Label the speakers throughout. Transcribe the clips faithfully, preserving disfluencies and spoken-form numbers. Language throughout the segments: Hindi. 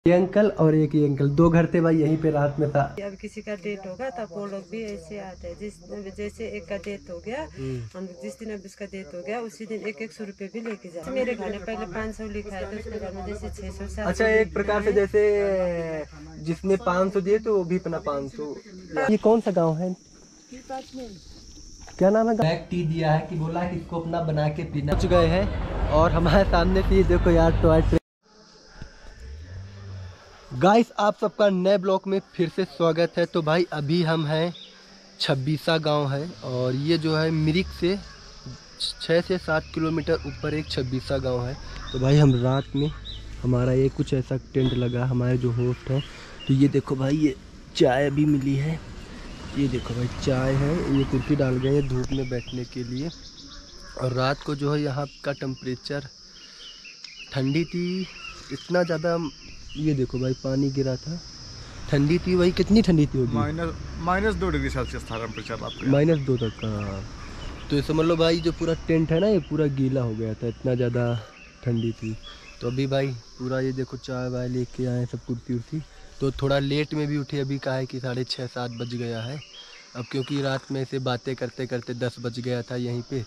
Speaker 1: ये अंकल और एक ये अंकल, दो घर थे भाई यहीं पे रात में था।
Speaker 2: अब किसी का डेट होगा तब वो लोग भी ऐसे आते हैं। जिस जैसे एक का डेट हो गया, हम जिस दिन अब इसका डेट हो गया उसी दिन एक एक सौ रुपए भी लेके जाए। मेरे घर में पहले पाँच सौ लिखा है तो उसके घर में जैसे छह सौ सात।
Speaker 1: अच्छा, एक प्रकार से जैसे जिसने पाँच सौ दिए तो वो भी अपना पाँच सौ। ये कौन सा गाँव है, क्या नाम है? ब्लैक टी दिया है कि बोला कि इसको अपना बना के पीना। पहुंच गए हैं और हमारे सामने से देखो यार टॉय ट्रेन। गाइस आप सबका नए ब्लॉग में फिर से स्वागत है। तो भाई अभी हम हैं छब्बीसा गांव है और ये जो है मिरिक से छः से सात किलोमीटर ऊपर एक छब्बीसा गांव है। तो भाई हम रात में हमारा ये कुछ ऐसा टेंट लगा, हमारे जो होस्ट हैं। तो ये देखो भाई ये चाय भी मिली है, ये देखो भाई चाय है, ये कुर्सी डाल गए हैं धूप में बैठने के लिए। और रात को जो है यहाँ का टेम्परेचर ठंडी थी, इतना ज़्यादा। ये देखो भाई पानी गिरा था, ठंडी थी। भाई कितनी ठंडी थी होगी?
Speaker 3: माइनस माइनस दो डिग्री सेल्सियस था टेम्परेचर रात को,
Speaker 1: माइनस दो तक का। तो ये समझ लो भाई जो पूरा टेंट है ना ये पूरा गीला हो गया था, इतना ज़्यादा ठंडी थी। तो अभी भाई पूरा ये देखो चाय वाय लेके आए सब कुर्सी उर्सी। तो थोड़ा लेट में भी उठे, अभी कहा है कि साढ़े छः सात बज गया है अब, क्योंकि रात में से बातें करते करते दस बज गया था यहीं पे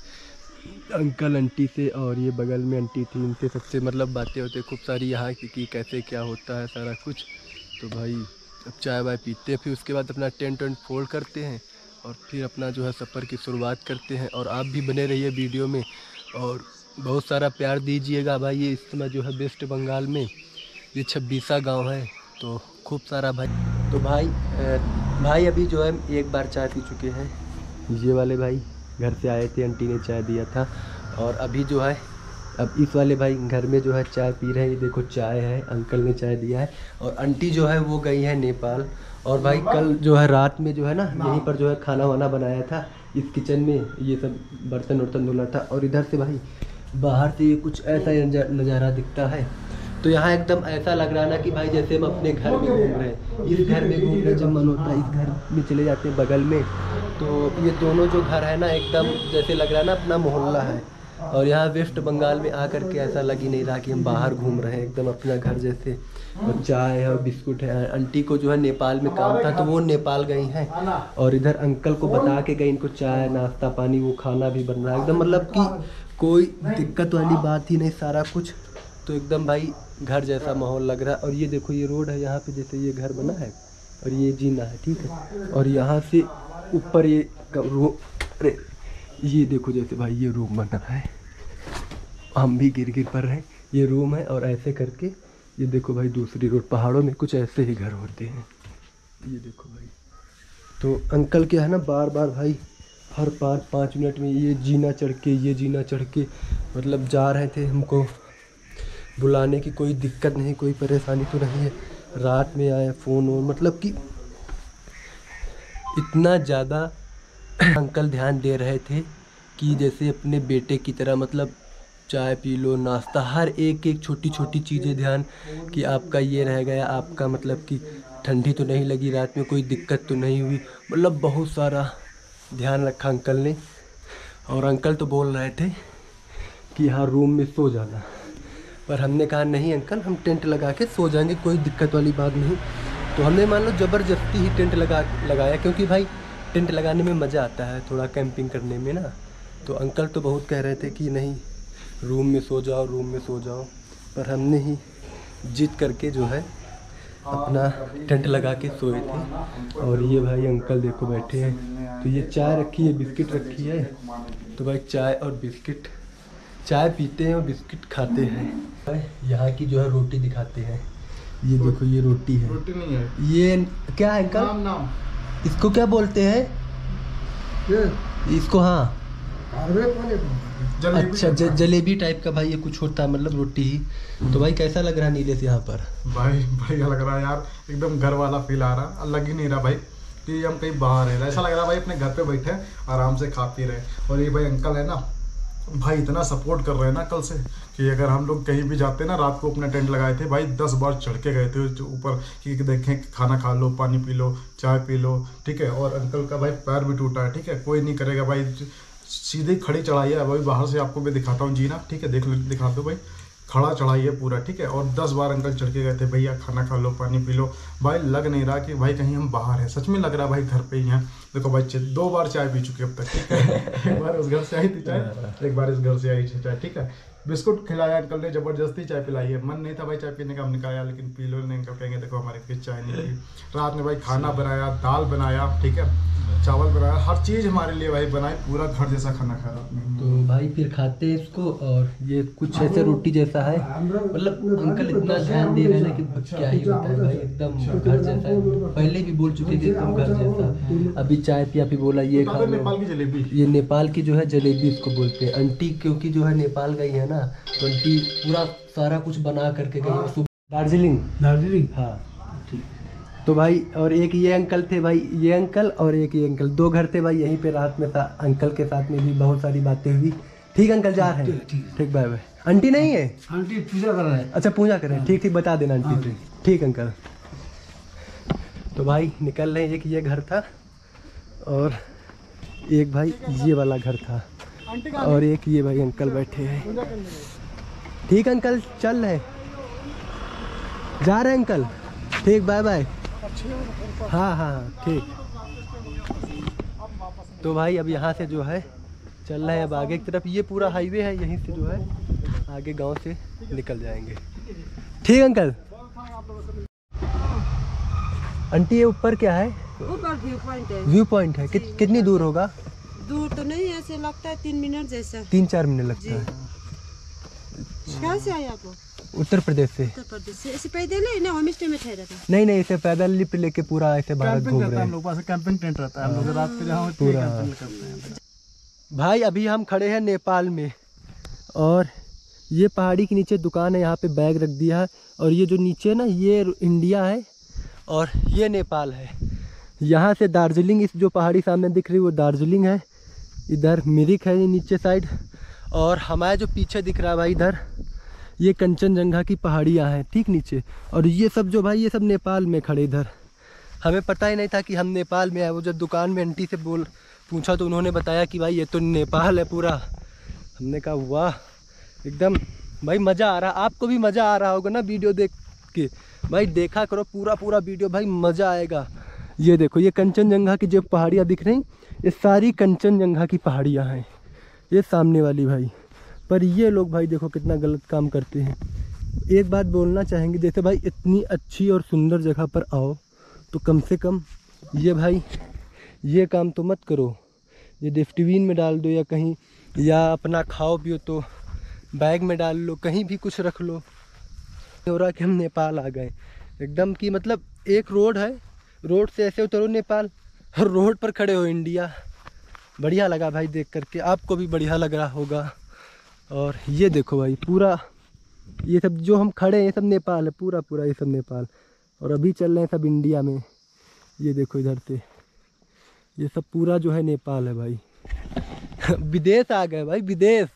Speaker 1: अंकल आंटी से। और ये बगल में आंटी थी, इनसे सबसे मतलब बातें होते खूब सारी यहाँ की कि कैसे क्या होता है सारा कुछ। तो भाई अब चाय वाय पीते हैं, फिर उसके बाद अपना टेंट वेंट फोल्ड करते हैं और फिर अपना जो है सफ़र की शुरुआत करते हैं। और आप भी बने रहिए वीडियो में और बहुत सारा प्यार दीजिएगा भाई। ये इस समय जो है वेस्ट बंगाल में ये छब्बीसा गाँव है, तो खूब सारा भाई। तो भाई भाई अभी जो है एक बार चाय पी चुके हैं, ये वाले भाई घर से आए थे, आंटी ने चाय दिया था। और अभी जो है अब इस वाले भाई घर में जो है चाय पी रहे हैं। ये देखो चाय है, अंकल ने चाय दिया है। और आंटी जो है वो गई है नेपाल। और भाई कल जो है रात में जो है ना यहीं पर जो है खाना वाना बनाया था इस किचन में, ये सब बर्तन वर्तन धुला था। और इधर से भाई बाहर से ये कुछ ऐसा नज़ारा दिखता है। तो यहाँ एकदम ऐसा लग रहा ना कि भाई जैसे हम अपने घर में घूम रहे हैं, इस घर में घूम रहे, जब मन होता है इस घर में चले जाते हैं बगल में। तो ये दोनों जो घर है ना एकदम जैसे लग रहा है ना अपना मोहल्ला है। और यहाँ वेस्ट बंगाल में आकर के ऐसा लग ही नहीं रहा कि हम बाहर घूम रहे हैं, एकदम अपना घर जैसे। और चाय है और बिस्कुट है। आंटी को जो है नेपाल में काम था तो वो नेपाल गई हैं। और इधर अंकल को बता के गई, इनको चाय नाश्ता पानी वो खाना भी बन रहा है एकदम, मतलब कि कोई दिक्कत वाली बात ही नहीं, सारा कुछ तो एकदम भाई घर जैसा माहौल लग रहा है। और ये देखो ये रोड है यहाँ पे, जैसे ये घर बना है और ये जीना है, ठीक है। और यहाँ से ऊपर ये रो, अरे ये देखो जैसे भाई ये रूम बना है, हम भी गिर गिर पर हैं, ये रूम है। और ऐसे करके ये देखो भाई दूसरी रोड, पहाड़ों में कुछ ऐसे ही घर होते हैं, ये देखो भाई। तो अंकल क्या है ना बार बार भाई हर पाँच पाँच मिनट में ये जीना चढ़ के ये जीना चढ़ के मतलब जा रहे थे हमको बुलाने की। कोई दिक्कत नहीं, कोई परेशानी तो नहीं है। रात में आए फ़ोन और मतलब कि इतना ज़्यादा अंकल ध्यान दे रहे थे कि जैसे अपने बेटे की तरह, मतलब चाय पी लो नाश्ता हर एक एक छोटी छोटी चीज़ें ध्यान कि आपका ये रह गया, आपका मतलब कि ठंडी तो नहीं लगी रात में, कोई दिक्कत तो नहीं हुई, मतलब बहुत सारा ध्यान रखा अंकल ने। और अंकल तो बोल रहे थे कि यहाँ रूम में सो जाना, पर हमने कहा नहीं अंकल हम टेंट लगा के सो जाएंगे, कोई दिक्कत वाली बात नहीं। तो हमने मान लो ज़बरदस्ती ही टेंट लगा लगाया, क्योंकि भाई टेंट लगाने में मज़ा आता है थोड़ा कैंपिंग करने में ना। तो अंकल तो बहुत कह रहे थे कि नहीं रूम में सो जाओ रूम में सो जाओ, पर हमने ही जिद करके जो है अपना टेंट लगा के सोए थे। और ये भाई अंकल देखो बैठे हैं। तो ये चाय रखी है, बिस्किट रखी है। तो भाई चाय और बिस्किट, चाय पीते हैं और बिस्किट खाते हैं। यहाँ की जो है रोटी दिखाते हैं, ये देखो ये रोटी है।
Speaker 3: रोटी नहीं है,
Speaker 1: ये क्या है अंकल?
Speaker 3: नाम नाम
Speaker 1: इसको क्या बोलते हैं
Speaker 3: ये?
Speaker 1: इसको हाँ
Speaker 3: जलेबी।
Speaker 1: अच्छा ज, जलेबी टाइप का भाई ये कुछ होता है, मतलब रोटी ही। तो भाई कैसा लग रहा है नीले से यहाँ पर?
Speaker 3: भाई बढ़िया लग रहा है यार, एकदम घर वाला फील आ रहा, लग ही नहीं रहा भाई कि हम कहीं बाहर है। ऐसा लग रहा है भाई अपने घर पे बैठे आराम से खा पी रहे। और ये भाई अंकल है ना भाई इतना सपोर्ट कर रहे हैं ना कल से कि अगर हम लोग कहीं भी जाते ना, रात को अपने टेंट लगाए थे भाई, दस बार चढ़ के गए थे ऊपर कि देखें खाना खा लो पानी पी लो चाय पी लो, ठीक है। और अंकल का भाई पैर भी टूटा है, ठीक है, कोई नहीं करेगा भाई, सीधी खड़ी चढ़ाई है भाई। बाहर से आपको मैं दिखाता हूँ जीना, ठीक है, देख दिखा दो भाई, खड़ा चढ़ाई है पूरा, ठीक है। और दस बार अंकल चढ़ के गए थे, भैया खाना खा लो, पानी पी लो। भाई लग नहीं रहा कि भाई कहीं हम बाहर हैं, सच में लग रहा भाई घर पे ही हैं। देखो भाई दो बार चाय पी चुके अब तक, ठीक है। एक बार उस घर से आई थी चाय, एक बार इस घर से आई थी चाय, ठीक है। बिस्कुट खिलाया अंकल ने, जबरदस्ती चाय पिलाई है। मन नहीं था भाई चाय पीने का, हमने कहा यार लेकिन पी लो। नहीं अंकल कहेंगे देखो हमारे फिर चाय नहीं थी। रात में भाई खाना बनाया, दाल बनाया, ठीक है, चावल बनाया, हर चीज़ हमारे लिए भाई बनाई, पूरा घर जैसा खाना खा रहा।
Speaker 1: तो भाई फिर खाते हैं इसको, और ये कुछ ऐसे रोटी जैसा है, मतलब अंकल इतना ध्यान दे रहे हैं ना कि क्या ही बताए भाई, एकदम घर जैसा है। पहले भी बोल चुके थे एकदम घर जैसा। अभी चाय पिया, फिर बोला ये खा लो।
Speaker 3: नेपाल की जलेबी,
Speaker 1: ये नेपाल की जो है जलेबी इसको बोलते हैं। आंटी क्योंकि जो है नेपाल गई है ना, तो आंटी पूरा सारा कुछ बना करके गई। दार्जिलिंग दार्जिलिंग हाँ ठीक। तो भाई और एक ये अंकल थे भाई, ये अंकल और एक ये अंकल, दो घर थे भाई यहीं पे। रात में था अंकल के साथ में भी बहुत सारी बातें हुई। ठीक अंकल जा रहे हैं, ठीक बाय बाय। आंटी नहीं है, आंटी पूजा कर रहे हैं। अच्छा पूजा कर रहे हैं, ठीक ठीक बता देना आंटी से, ठीक अंकल। तो भाई निकल रहे हैं। एक ये घर था और एक भाई ये वाला घर था, और एक ये भाई अंकल बैठे हैं। ठीक अंकल चल रहे, जा रहे हैं अंकल, ठीक बाय बाय। हाँ हाँ ठीक। तो भाई अब यहाँ से जो है चल रहे हैं अब आगे की तरफ। ये पूरा हाईवे है, यहीं से जो है आगे गांव से निकल जाएंगे। ठीक अंकल। आंटी ये ऊपर क्या है?
Speaker 2: ऊपर व्यू पॉइंट है।
Speaker 1: व्यू पॉइंट है। कि, कितनी दूर होगा?
Speaker 2: दूर तो नहीं, ऐसे लगता है तीन मिनट जैसा।
Speaker 1: तीन चार मिनट लगता है।
Speaker 2: कहाँ से आए आप?
Speaker 1: उत्तर प्रदेश से।
Speaker 2: उत्तर प्रदेश से। ऐसे पैदल है ना, होम स्टे में ठहरा था?
Speaker 1: नहीं नहीं, ऐसे पैदल लिप लेके पूरा ऐसे भारत घूम रहे हैं। हम लोग पास कैंपिंग टेंट रहता है, हम लोग रात को जहाँ पूरा करते हैं। भाई अभी हम खड़े हैं नेपाल में, और ये पहाड़ी के नीचे दुकान है, यहाँ पे बैग रख दिया है। और ये जो नीचे ना ये इंडिया है और ये नेपाल है। यहाँ से दार्जिलिंग, इस जो पहाड़ी सामने दिख रही है वो दार्जिलिंग है। इधर मिरिक है नीचे साइड, और हमारे जो पीछे दिख रहा है भाई इधर ये कंचनजंगा की पहाड़ियाँ हैं ठीक नीचे। और ये सब जो भाई ये सब नेपाल में खड़े इधर। हमें पता ही नहीं था कि हम नेपाल में आए। वो जब दुकान में आंटी से बोल पूछा तो उन्होंने बताया कि भाई ये तो नेपाल है पूरा। हमने कहा वाह एकदम भाई मज़ा आ रहा। आपको भी मज़ा आ रहा होगा ना वीडियो देख के। भाई देखा करो पूरा पूरा वीडियो, भाई मज़ा आएगा। ये देखो ये कंचनजंगा की जो पहाड़ियाँ दिख रही, ये सारी कंचनजंगा की पहाड़ियाँ हैं ये सामने वाली भाई। पर ये लोग भाई देखो कितना गलत काम करते हैं। एक बात बोलना चाहेंगे, जैसे भाई इतनी अच्छी और सुंदर जगह पर आओ तो कम से कम ये भाई ये काम तो मत करो। ये डस्टबिन में डाल दो, या कहीं, या अपना खाओ पियो तो बैग में डाल लो, कहीं भी कुछ रख लो। हो रहा कि हम नेपाल आ गए एकदम की, मतलब एक रोड है, रोड से ऐसे उतरो नेपाल, और रोड पर खड़े हो इंडिया। बढ़िया लगा भाई देख करके, आपको भी बढ़िया लग रहा होगा। और ये देखो भाई पूरा ये सब जो हम खड़े हैं ये सब नेपाल है, पूरा पूरा ये सब नेपाल। और अभी चल रहे हैं सब इंडिया में। ये देखो इधर से ये सब पूरा जो है नेपाल है भाई। विदेश आ गए भाई, विदेश।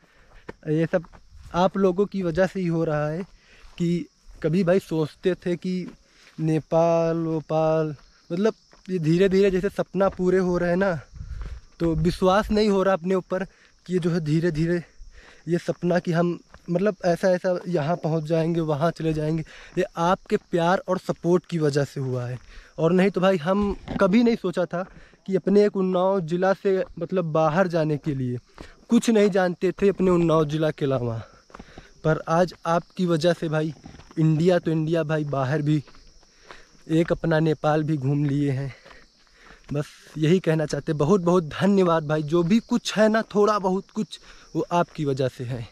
Speaker 1: ये सब आप लोगों की वजह से ही हो रहा है कि कभी भाई सोचते थे कि नेपाल वोपाल, मतलब ये धीरे धीरे जैसे सपना पूरे हो रहे हैं ना, तो विश्वास नहीं हो रहा अपने ऊपर कि ये जो है धीरे धीरे ये सपना कि हम मतलब ऐसा ऐसा यहाँ पहुँच जाएंगे, वहाँ चले जाएंगे, ये आपके प्यार और सपोर्ट की वजह से हुआ है। और नहीं तो भाई हम कभी नहीं सोचा था कि अपने एक उन्नाव ज़िला से मतलब बाहर जाने के लिए, कुछ नहीं जानते थे अपने उन्नाव ज़िला के अलावा। पर आज आपकी वजह से भाई इंडिया तो इंडिया भाई, बाहर भी एक अपना नेपाल भी घूम लिए हैं। बस यही कहना चाहते, बहुत बहुत धन्यवाद भाई। जो भी कुछ है ना, थोड़ा बहुत कुछ, वो आपकी वजह से है।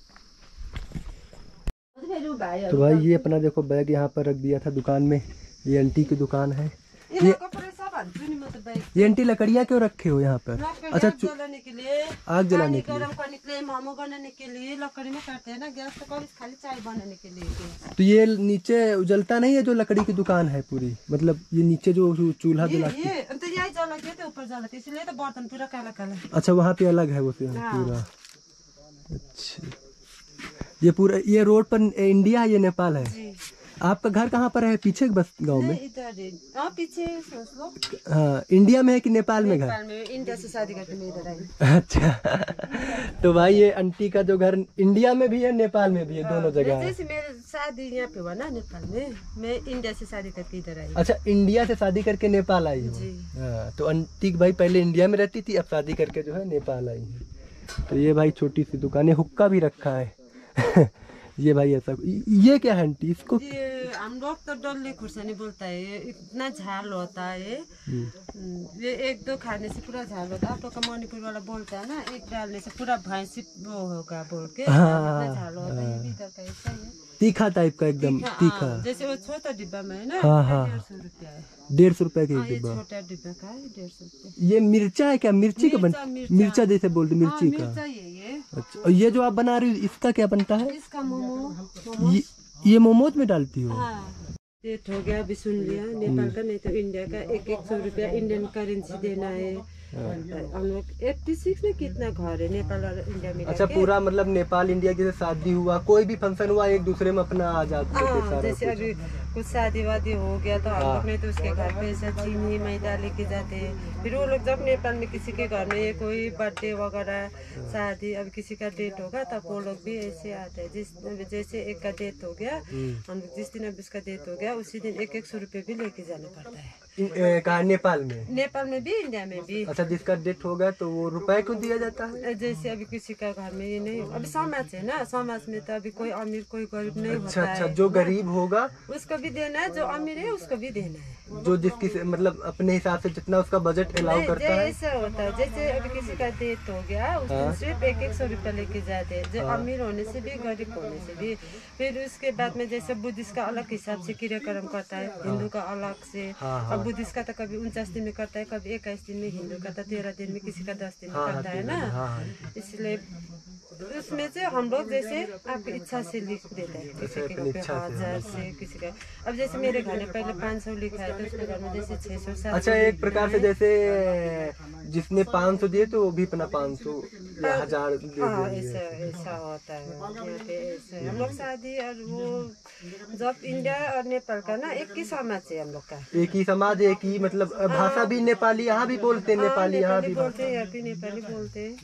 Speaker 1: तो भाई ये अपना देखो बैग यहाँ पर रख दिया था दुकान में, ये आंटी की दुकान है। ये ये आंटी लकड़ियाँ क्यों रखे हो यहाँ पर? अच्छा
Speaker 2: जलाने के लिए,
Speaker 1: आग जलाने के लिए,
Speaker 2: गरम करने के लिए, मोमो बनाने के लिए लकड़ी में काटते हैं ना, गैस तो खाली चाय बनाने के लिए।
Speaker 1: तो ये नीचे उजलता नहीं है जो लकड़ी की दुकान है पूरी, मतलब ये नीचे जो चूल्हा जला के,
Speaker 2: ये तो यही जला के ऊपर जला के, इसलिए तो बर्तन पूरा काला काला।
Speaker 1: अच्छा वहाँ पे अलग है वो पूरा। अच्छा ये पूरा ये रोड पर इंडिया है, ये नेपाल है। आपका घर कहाँ पर है? पीछे बस गांव में?
Speaker 2: इधर हाँ पीछे सोच लो।
Speaker 1: हाँ, इंडिया में है कि नेपाल में घर?
Speaker 2: नेपाल में। इंडिया से शादी करके मैं इधर आई।
Speaker 1: अच्छा तो भाई ये आंटी का जो घर इंडिया में भी है नेपाल में भी है, दोनों जगह है।
Speaker 2: जैसे मेरे शादी यहाँ पे हुआ ना नेपाल में, मैं इंडिया से शादी करके इधर आई।
Speaker 1: अच्छा, इंडिया से शादी करके नेपाल आई हो? हाँ, तो आंटी भाई पहले इंडिया में रहती थी, अब शादी करके जो है नेपाल आई है। तो ये भाई छोटी सी दुकान है, हुक्का भी रखा है। ये भाई ऐसा, ये क्या है आंटी? इसको
Speaker 2: ये हम लोग तो डल्ले खुर्सानी बोलता है, ये इतना झाल होता है, ये एक दो खाने से पूरा झाल होता है। आप लोग का मणिपुर वाला बोलता है ना, एक डालने से पूरा भैंसी वो होगा बोल के, इतना झाल होता है। ये भी इधर का ऐसा ही है,
Speaker 1: तीखा टाइप का, एकदम तीखा।
Speaker 2: जैसे वो छोटा डिब्बा में है ना,
Speaker 1: हाँ हाँ,
Speaker 2: डेढ़ सौ रुपया है।
Speaker 1: डेढ़ सौ रुपया का डिब्बा।
Speaker 2: छोटा डिब्बा का है डेढ़ सौ रुपया।
Speaker 1: ये मिर्चा है क्या? मिर्ची का बन, मिर्चा जैसे बोलते मिर्ची का। अच्छा, और ये जो आप बना रही हो इसका क्या बनता है?
Speaker 2: इसका मोमो।
Speaker 1: ये, ये मोमोज में डालती हो?
Speaker 2: हाँ। रेट हो गया अभी सुन लिया, नेपाल का नहीं तो इंडिया का एक एक सौ रुपया इंडियन करेंसी देना है। हम लोग एट्टी सिक्स में कितना घर है नेपाल और इंडिया में?
Speaker 1: अच्छा, पूरा मतलब नेपाल इंडिया की शादी हुआ, कोई भी फंक्शन हुआ, एक दूसरे में अपना आ जाते हैं।
Speaker 2: जैसे अभी कुछ शादी वादी हो गया तो हम लोग नहीं तो उसके घर पे ऐसा चीनी मैदा लेके जाते हैं। फिर वो लोग जब नेपाल में किसी के घर में कोई बर्थडे वगैरह शादी, अब किसी का डेट होगा तब वो लोग भी ऐसे आते हैं। जिस जैसे एक का डेट हो गया, हम जिस दिन अब उसका डेट हो गया उसी दिन एक एक सौ रुपये भी लेके जाना पड़ता है।
Speaker 1: कहा नेपाल में?
Speaker 2: नेपाल में भी, इंडिया में भी।
Speaker 1: अच्छा, जिसका डेट हो गया तो वो रुपए क्यों दिया जाता है?
Speaker 2: जैसे अभी किसी का घर में ये नहीं, अभी समाज है ना, समाज में तो अभी कोई अमीर कोई गरीब नहीं
Speaker 1: अच्छा,
Speaker 2: होता
Speaker 1: अच्छा,
Speaker 2: है।
Speaker 1: जो गरीब होगा
Speaker 2: उसको भी देना है, जो अमीर है उसको भी देना है।
Speaker 1: जो जिसकी मतलब अपने हिसाब से जितना उसका बजट अलाउ करता है।
Speaker 2: ऐसा होता है जैसे अभी किसी का डेथ हो गया उस दिन सिर्फ एक एक सौ रुपया लेके जाते हैं, जो अमीर होने से भी गरीब होने से भी। फिर उसके बाद में जैसे बुद्धिस्ट का अलग हिसाब से क्रियाक्रम करता है, हिंदू का अलग से। अब बुद्धिस्ट का तो कभी उनचास दिन में करता है, कभी इक्कीस दिन में, हिंदू का तो तेरह दिन में, किसी का दस दिन में करता है ना। इसलिए उसमें से हम लोग जैसे आपकी इच्छा से लिख देते हैं, किसी के घर पे हजार से, किसी का। अब जैसे मेरे घर में पहले पाँच सौ लिखा है तो उसके घर में जैसे छह सौ सात। अच्छा,
Speaker 1: एक प्रकार से जैसे जिसने पाँच सौ दिए तो वो भी अपना पाँच सौ या हजार
Speaker 2: ऐसा ऐसा होता है यहाँ पे। ऐसा हम लोग शादी और वो जब इंडिया और नेपाल का ना एक ही समाज है हम लोग का,
Speaker 1: एक ही समाज, एक ही मतलब भाषा भी नेपाली, यहाँ भी बोलते हैं नेपाली, यहाँ भी
Speaker 2: बोलते हैं, यहाँ भी नेपाली बोलते हैं।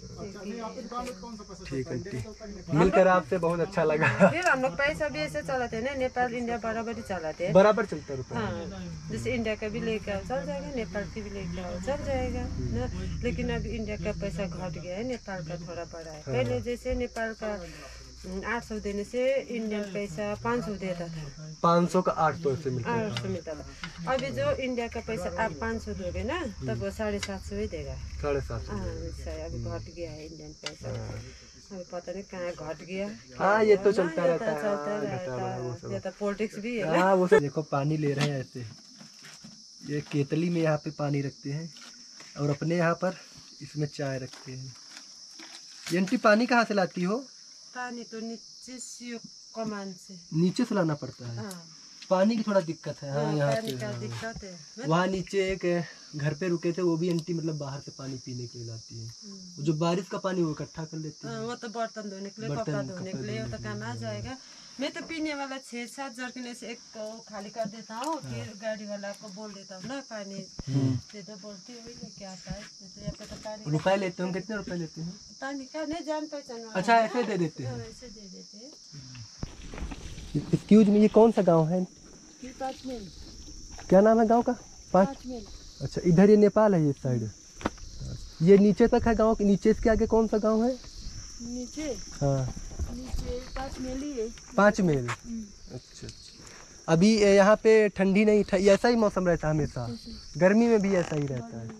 Speaker 1: ठीक है, मिलकर आपसे बहुत अच्छा लगा।
Speaker 2: फिर हम लोग पैसा भी ऐसे चलाते हैं ना, नेपाल इंडिया बराबर ही चलाते हैं,
Speaker 1: बराबर चलता रुपया।
Speaker 2: हाँ, जैसे इंडिया का भी लेके आओ चल जाएगा, नेपाल की भी लेके आओ चल जाएगा ना। लेकिन अब इंडिया का पैसा घट गया है, नेपाल का थोड़ा बढ़ा है। पहले जैसे नेपाल का आठ सौ देने से इंडियन पैसा पाँच सौ देता था,
Speaker 1: पाँच सौ का आठ सौ से मिलता
Speaker 2: आठ सौ मिलता था। अभी जो इंडिया का पैसा आप पाँच सौ दोगे ना तब वो साढ़े सात सौ ही देगा,
Speaker 1: साढ़े सात सौ।
Speaker 2: हाँ, अभी घट गया है इंडियन पैसा, अभी पता नहीं कहाँ घट गया।
Speaker 1: हाँ, ये तो चलता रहता है,
Speaker 2: चलता रहता है, तो पॉलिटिक्स भी है
Speaker 1: ना। वो देखो पानी ले रहे हैं ऐसे, ये केतली में यहाँ पे पानी रखते हैं और अपने यहाँ पर इसमें चाय रखते हैं। ये आंटी पानी कहाँ से लाती हो?
Speaker 2: पानी तो नीचे से कमान से,
Speaker 1: नीचे से लाना पड़ता है।
Speaker 2: हाँ।
Speaker 1: पानी की थोड़ा दिक्कत है। हाँ, यहाँ
Speaker 2: पानी का दिक्कत है।
Speaker 1: वहाँ नीचे एक घर पे रुके थे, वो भी आंटी मतलब बाहर से पानी पीने के लिए लाती है। जो बारिश का पानी वो इकट्ठा कर लेती है,
Speaker 2: वो तो बर्तन धोने के लिए, कपड़ा धोने के लिए, वो तो काम आ जाएगा। मैं तो पीने वाला छह सात जर्किन से एक खाली कर देता हूँ, फिर गाड़ी वाला को बोल देता हूँ ना पानी दे दो, बोलती हुई लेके आता है। तो यहाँ पे तो पानी
Speaker 1: रुपए लेते हैं, कितने रुपए लेते हैं?
Speaker 2: पानी का नहीं, जान पहचान।
Speaker 1: अच्छा, ऐसे दे देते हैं?
Speaker 2: ऐसे दे देते हैं।
Speaker 1: एक्सक्यूज मी, ये कौन सा गांव है?
Speaker 2: पाँच मील।
Speaker 1: क्या नाम है गांव का? पाँच मील। अच्छा, इधर ये नेपाल है, ये साइड ये नीचे तक है गांव के। नीचे इसके आगे कौन सा गांव है?
Speaker 2: नीचे,
Speaker 1: हाँ,
Speaker 2: नीचे पाँच मील ही है।
Speaker 1: पाँच मील। अच्छा, अच्छा। अभी यहाँ पे ठंडी नहीं, ऐसा ही मौसम रहता है हमेशा, गर्मी में भी ऐसा ही रहता है।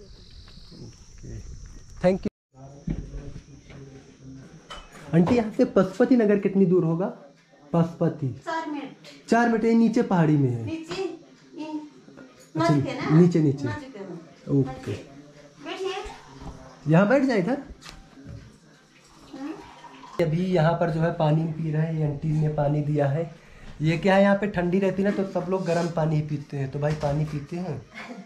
Speaker 1: Thank you aunty. यहाँ से पशुपति नगर कितनी दूर होगा? पशुपति
Speaker 4: चार मिनट
Speaker 1: चार मिनट ये नीचे पहाड़ी में है।
Speaker 4: नीचे
Speaker 1: अच्छा, नीचे नीचे। ओके, यहाँ बैठ जाए इधर। अभी यहाँ पर जो है पानी पी रहे हैं, आंटी ने पानी दिया है। ये क्या है, यहाँ पे ठंडी रहती है ना तो सब लोग गर्म पानी ही पीते हैं, तो भाई पानी पीते हैं।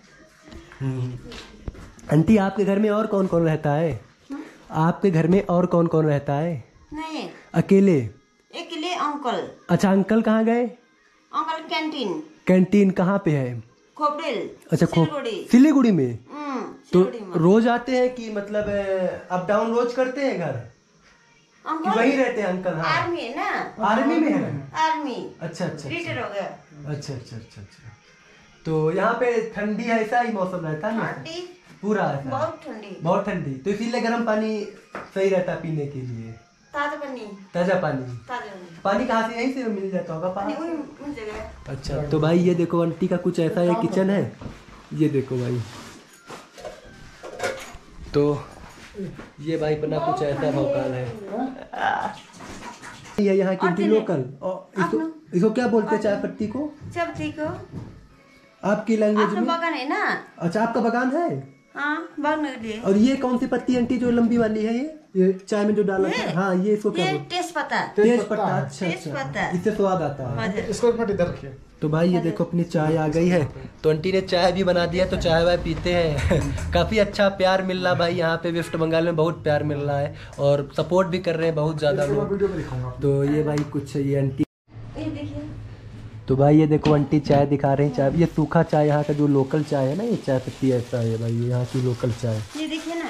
Speaker 1: आंटी, आपके घर में और कौन कौन रहता है? आपके घर में और कौन कौन रहता है?
Speaker 4: नहीं,
Speaker 1: अकेले?
Speaker 4: अकेले अंकल।
Speaker 1: अच्छा, अंकल कहाँ गए?
Speaker 4: अंकल कैंटीन
Speaker 1: कैंटीन कहाँ पे है?
Speaker 4: खोपड़िल।
Speaker 1: अच्छा, खो
Speaker 4: सिलीगुड़ी।
Speaker 1: सिलीगुड़ी में।
Speaker 4: हम्म,
Speaker 1: तो
Speaker 4: सिलीगुड़ी में।
Speaker 1: रोज आते हैं कि मतलब अप डाउन रोज करते हैं घर कि
Speaker 4: अंकल
Speaker 1: वहीं रहते हैं अंकल? हाँ,
Speaker 4: आर्मी है ना,
Speaker 1: आर्मी में है।
Speaker 4: आर्मी
Speaker 1: अच्छा अच्छा
Speaker 4: रिटायर हो गया।
Speaker 1: अच्छा अच्छा अच्छा अच्छा। तो यहाँ पे ठंडी है, ऐसा ही मौसम रहता है ना?
Speaker 4: ठंडी
Speaker 1: पूरा ऐसा?
Speaker 4: बहुत ठंडी।
Speaker 1: बहुत ठंडी, तो इसीलिए गर्म पानी सही रहता है पीने के लिए।
Speaker 4: ताजा पानी।
Speaker 1: ताजा पानी।
Speaker 4: ताजा पानी।
Speaker 1: पानी कहाँ से? यहीं से मिल जाता होगा पानी?
Speaker 4: नहीं, उन- उन जगह।
Speaker 1: अच्छा, तो भाई ये देखो आंटी का कुछ ऐसा है किचन है, ये देखो भाई। तो ये भाई बना कुछ ऐसा भौकाल है। ये यहाँ की लोकल, और इसको इसको क्या बोलते हैं? चाय पत्ती को?
Speaker 4: सब ठीक हो?
Speaker 1: आपकी लैंग्वेज
Speaker 4: आपका
Speaker 1: में?
Speaker 4: बगान है ना?
Speaker 1: अच्छा, आपका बगान है?
Speaker 4: हाँ, बगान है।
Speaker 1: और ये कौन सी पत्ती आंटी जो लंबी वाली है? ये ये चाय में जो डाला है? हाँ, ये इसको क्या
Speaker 4: ये
Speaker 1: बोलते हैं?
Speaker 4: तेज पत्ता।
Speaker 1: तेज पत्ता। अच्छा
Speaker 4: तेज
Speaker 1: अच्छा,
Speaker 4: पत्ता।
Speaker 1: इससे स्वाद आता है।
Speaker 4: मजा।
Speaker 3: इसको एक मिनट इधर रखिए।
Speaker 1: तो भाई ये देखो अपनी चाय आ गई है, तो आंटी ने चाय भी बना दिया, तो चाय वाय पीते हैं। काफ़ी अच्छा प्यार मिल रहा भाई, यहाँ पे वेस्ट बंगाल में बहुत प्यार मिल रहा है और सपोर्ट भी कर रहे हैं बहुत ज़्यादा लोग।
Speaker 3: वीडियो में दिखाऊंगा।
Speaker 1: तो ये भाई कुछ ये आंटी,
Speaker 4: ये देखिए।
Speaker 1: तो भाई ये देखो आंटी चाय दिखा रही हैं। चाय, ये सूखा चाय यहाँ का जो लोकल चाय है ना, ये चाय पत्ती ऐसा है भाई, ये यहाँ की लोकल चाय।
Speaker 4: ये देखिए ना।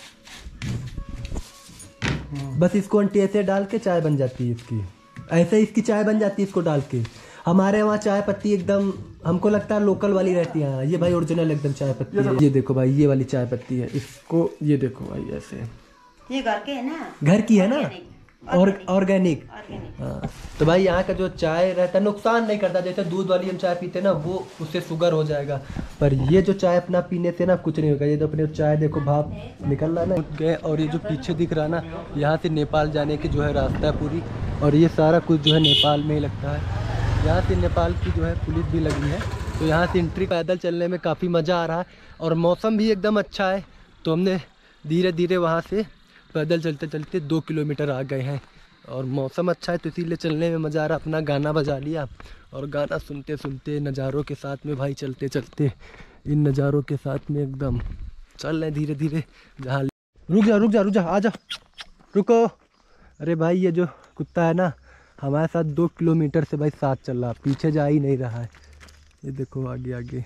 Speaker 1: बस इसको आंटी ऐसे डाल के चाय बन जाती है इसकी, ऐसे इसकी चाय बन जाती है इसको डाल के। हमारे वहाँ चाय पत्ती एकदम हमको लगता है लोकल वाली रहती है। ये भाई ओरिजिनल एकदम चाय पत्ती है। ये देखो भाई, ये वाली चाय पत्ती है, इसको ये देखो भाई ऐसे।
Speaker 4: ये घर के है ना?
Speaker 1: घर की है ना, और ऑर्गेनिक।
Speaker 4: ऑर्गेनिक।
Speaker 1: हाँ, तो भाई यहाँ का जो चाय रहता है नुकसान नहीं करता। जैसे दूध वाली हम चाय पीते हैं ना, वो उससे शुगर हो जाएगा, पर ये जो चाय अपना पीने से ना कुछ नहीं होगा। ये तो अपने चाय देखो भाप निकल रहा है ना गए, और ये जो पीछे दिख रहा है ना, यहाँ से नेपाल जाने की जो है रास्ता है पूरी, और ये सारा कुछ जो है नेपाल में ही लगता है। यहाँ से नेपाल की जो है पुलिस भी लगी है, तो यहाँ से एंट्री पैदल चलने में काफ़ी मज़ा आ रहा है, और मौसम भी एकदम अच्छा है। तो हमने धीरे धीरे वहाँ से पैदल चलते चलते दो किलोमीटर आ गए हैं, और मौसम अच्छा है तो इसीलिए चलने में मज़ा आ रहा। अपना गाना बजा लिया और गाना सुनते सुनते नज़ारों के साथ में भाई चलते चलते इन नज़ारों के साथ में एकदम चल रहे धीरे धीरे। जहाँ रुक जा रुक जा रुक जा आ जा रुको। अरे भाई ये जो कुत्ता है ना हमारे साथ दो किलोमीटर से भाई साथ चल रहा, पीछे जा ही नहीं रहा है। ये देखो आगे आगे।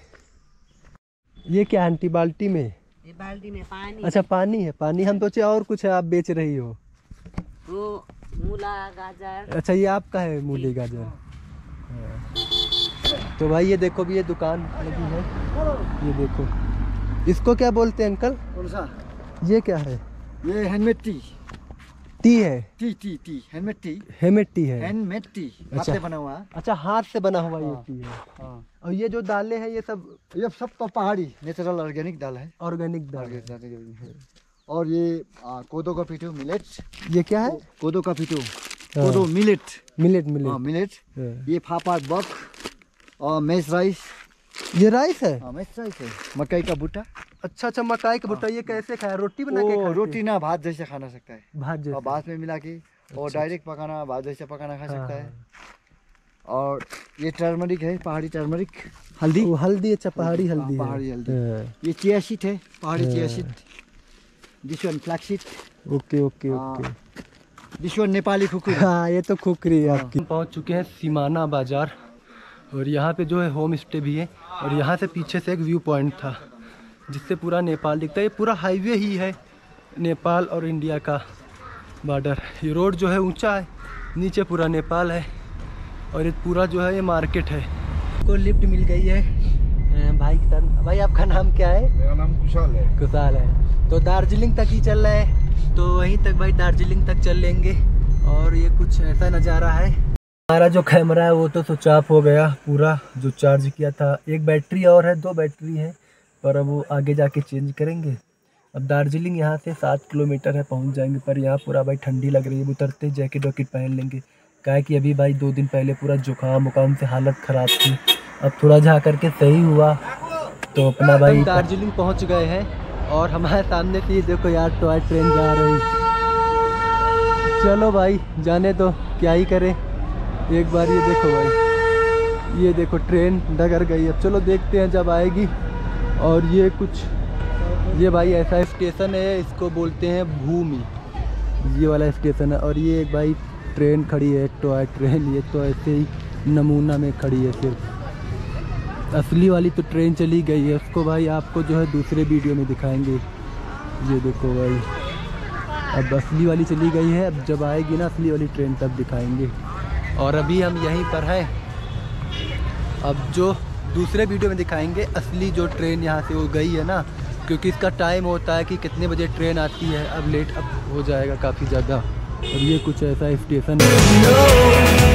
Speaker 1: ये क्या आंटी बाल्टी में?
Speaker 4: ये बाल्टी में पानी।
Speaker 1: अच्छा पानी है, पानी हम सोचे और कुछ है आप बेच रही हो।
Speaker 4: वो मूला गाजर।
Speaker 1: अच्छा ये आपका है मूली गाजर। हाँ। तो भाई ये देखो भी ये दुकान लगी है, ये देखो। इसको क्या बोलते हैं अंकल?
Speaker 5: कौन सा?
Speaker 1: ये क्या है?
Speaker 5: ये हैंडमेड टी।
Speaker 1: टी है?
Speaker 5: Tea tea tea handmade tea.
Speaker 1: Handmade tea है?
Speaker 5: हैंडमेड टी, हाथ
Speaker 1: अच्छा।
Speaker 5: से बना हुआ है।
Speaker 1: अच्छा हाथ से बना हुआ ये
Speaker 5: हाँ।
Speaker 1: टी है।
Speaker 5: हाँ।
Speaker 1: और ये जो दालें हैं ये सब
Speaker 5: ये सब तो पहाड़ी नेचुरल ऑर्गेनिक दाल है।
Speaker 1: ऑर्गेनिक दाल है।
Speaker 5: Organic दाल है। और ये आ, कोदो का पिटू मिलेट।
Speaker 1: ये क्या है?
Speaker 5: कोदो का पिटू,
Speaker 1: हाँ।
Speaker 5: कोदो मिलेट।
Speaker 1: मिलेट
Speaker 5: हाँ
Speaker 1: मिलेट।
Speaker 5: मिलेट।
Speaker 1: हाँ।
Speaker 5: ये फाफा बक और मेस राइस।
Speaker 1: ये राइस है?
Speaker 5: हाँ मेस राइस है। मकई का बूटा।
Speaker 1: अच्छा अच्छा मकाई का भुट्टा। ये कैसे खाया? रोटी बना के
Speaker 5: वो
Speaker 1: खाते?
Speaker 5: रोटी ना भात जैसे खाना सकता है,
Speaker 1: भात
Speaker 5: और
Speaker 1: जैसे?
Speaker 5: भात में मिला के और डायरेक्ट पकाना, भात जैसे पकाना खा सकता है। और ये टर्मरिक है, पहाड़ी टर्मरिक हल्दी।
Speaker 1: वो हल्दी। अच्छा पहाड़ी
Speaker 5: हाँ,
Speaker 1: हल्दी है।
Speaker 5: पहाड़ी हल्दी।
Speaker 1: हाँ।
Speaker 5: ये चिया सीड है, पहाड़ी chia seed. This one flax seed.
Speaker 1: Okay okay
Speaker 5: हाँ।
Speaker 1: Okay.
Speaker 5: This one Nepali khukuri.
Speaker 1: हाँ ये तो खुकरी है
Speaker 5: हाँ।
Speaker 1: आपकी। हम पहुंच चुके हैं सीमाना बाजार, और यहाँ पे जो है होम स्टे भी है, और यहाँ से पीछे से एक व्यू पॉइंट था जिससे पूरा नेपाल दिखता है। ये पूरा हाईवे ही है नेपाल और इंडिया का बॉर्डर। ये रोड जो है ऊंचा है, नीचे पूरा नेपाल है, और ये पूरा जो है ये मार्केट है। को लिफ्ट मिल गई है अ, भाई के साथ। भाई आपका नाम क्या है?
Speaker 3: मेरा नाम कुशाल है।
Speaker 1: कुशाल है। तो दार्जिलिंग तक ही चल रहा है, तो वहीं तक भाई दार्जिलिंग तक चल लेंगे। और ये कुछ ऐसा नज़ारा है। हमारा जो कैमरा है वो तो स्विच ऑफ हो गया पूरा, जो चार्ज किया था। एक बैटरी और है, दो बैटरी है, पर अब वो आगे जाके चेंज करेंगे। अब दार्जिलिंग यहाँ से सात किलोमीटर है, पहुँच जाएंगे, पर यहाँ पूरा भाई ठंडी लग रही है। उतरते जैकेट वैकेट पहन लेंगे, क्या है कि अभी भाई दो दिन पहले पूरा जुकाम उकाम से हालत ख़राब थी। अब थोड़ा जा करके सही हुआ तो अपना भाई दार्जिलिंग पहुँच गए हैं। और हमारे सामने से ये देखो यार टॉय ट्रेन जा रही। चलो भाई जाने तो क्या ही करें। एक बार ये देखो भाई, ये देखो ट्रेन डगर गई। अब चलो देखते हैं जब आएगी। और ये कुछ ये भाई ऐसा स्टेशन है, इसको बोलते हैं भूमि, ये वाला स्टेशन है। और ये एक भाई ट्रेन खड़ी है, टॉय ट्रेन। ये तो ऐसे ही नमूना में खड़ी है सिर्फ। असली वाली तो ट्रेन चली गई है, उसको भाई आपको जो है दूसरे वीडियो में दिखाएंगे। ये देखो भाई, अब असली वाली चली गई है, अब जब आएगी ना असली वाली ट्रेन तब दिखाएंगे। और अभी हम यहीं पर हैं, अब जो दूसरे वीडियो में दिखाएंगे असली जो ट्रेन यहाँ से वो गई है ना, क्योंकि इसका टाइम होता है कि कितने बजे ट्रेन आती है। अब लेट अब हो जाएगा काफ़ी ज़्यादा। और ये कुछ ऐसा स्टेशन है।